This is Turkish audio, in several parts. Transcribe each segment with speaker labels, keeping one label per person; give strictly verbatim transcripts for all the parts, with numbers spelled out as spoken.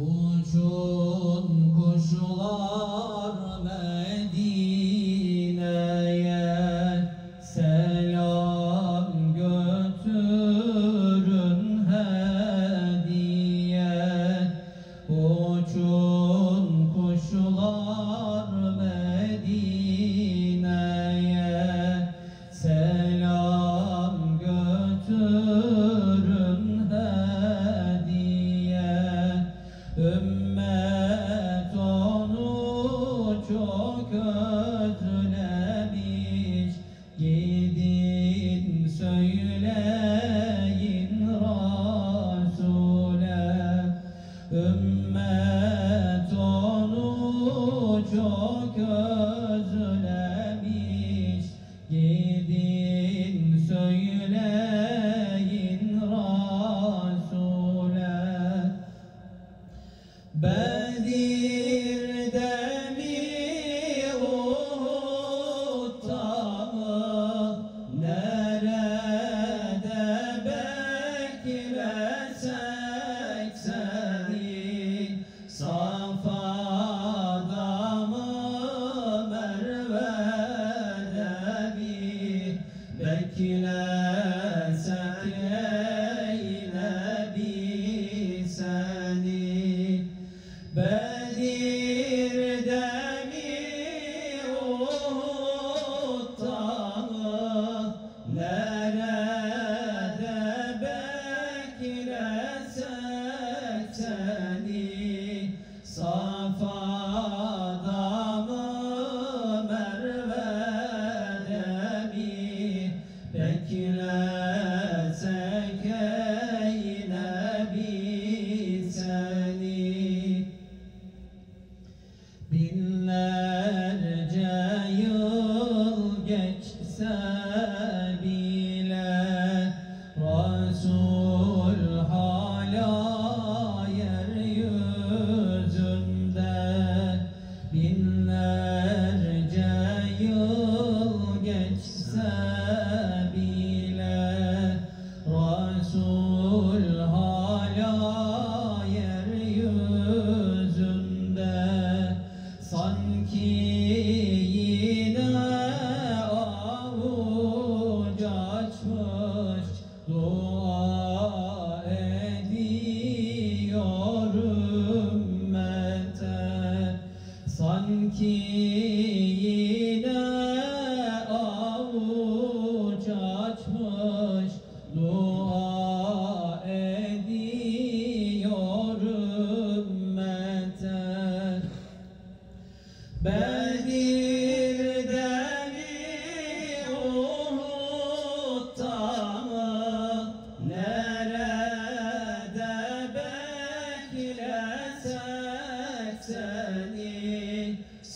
Speaker 1: Uçun kuşlar Medine'ye, selam götürün hediye. Uçun kuşlar Medine'ye, selam götürün hediye. Ümmet onu çok özlemiş, gidin söyleyin Resul'e. Ümmet onu çok özlemiş, gidin söyleyin Resul'e. Bedir'de mi, Uhud'da mı, nerede beklesek seni? Safa'da mı, Merve'de mi, beklesek ey Nebi seni? Bedir'de mi, Uhud'da mı, nerede beklesek seni? Safa'da mı, Merve'de mi, beklesek ey Nebi seni? Binlerce yıl geçse bile Resul hala yeryüzünde. Binlerce yıl geçse bile Resul hala yeryüzünde. Sanki yine avuç açmış dua ediyor ümmete. Sanki yine avuç açmış dua ediyor ümmete. Bedir'de mi, Uhud'da mı, nerede beklesek seni?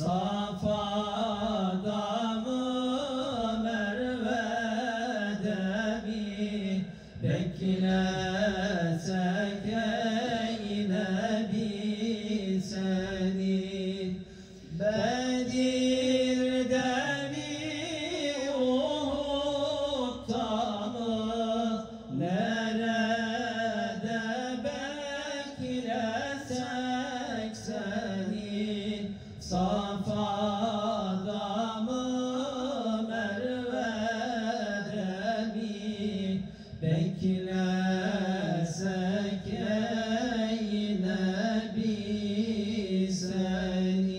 Speaker 1: Safa'da mı, Merve'de mi, beklesek ey Nebi seni? Bedir'de mi, Uhud'da mı, nerede beklesek seni? Safa'da mı, Merve'de mi, beklesek ey Nebi seni?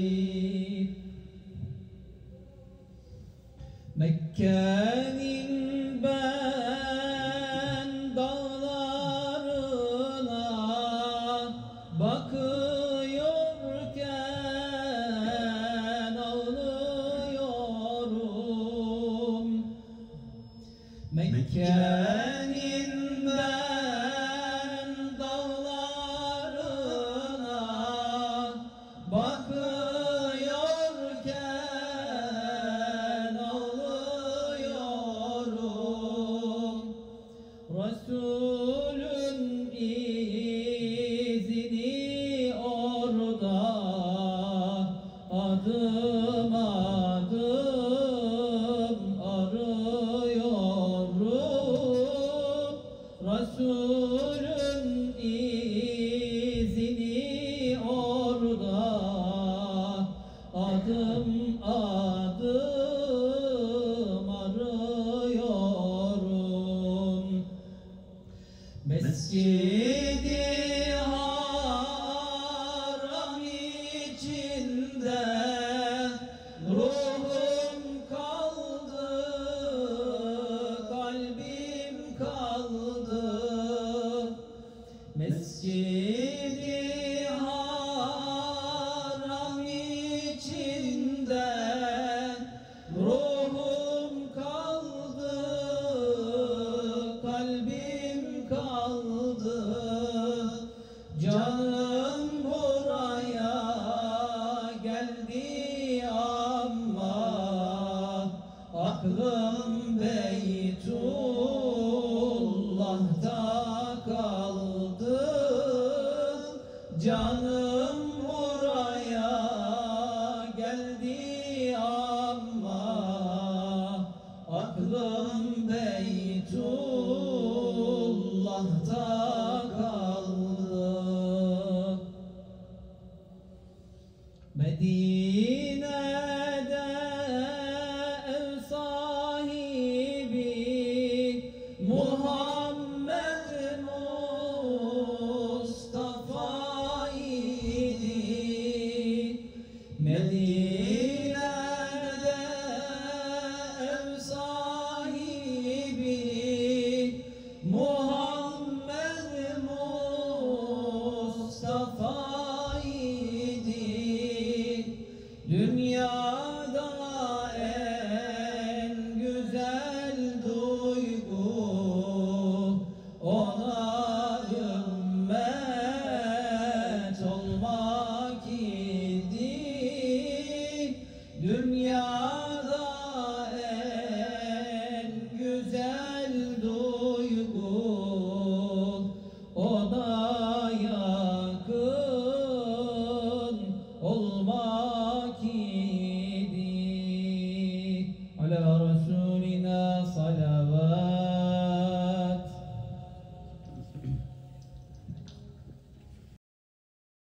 Speaker 1: Mekke'nin ben dağlarına bakıyorken ağlıyorum. Mekke'nin ben dağlarına bakıyorken ağlıyorum. Resulün izini orada adım adım arıyorum. Resulün izini Mescid-i Haram içinde ruhum kaldı, kalbim kaldı. Mescid-i Haram içinde ruhum kaldı, kalbim kaldı. Canım buraya geldi ama aklım Beytullah'ta kaldı. Canım buraya geldi ama aklım Beytullah'ta kaldı. Medine'de ev sahibi Muhammed Mustafa idi. Medine'de ev sahibi Muhammed Mustafa idi. Dünyada en güzel duygu ona ümmet olmak idi. Dünyada en güzel duygu ona yakın olmak idi. Ala Resulina salam.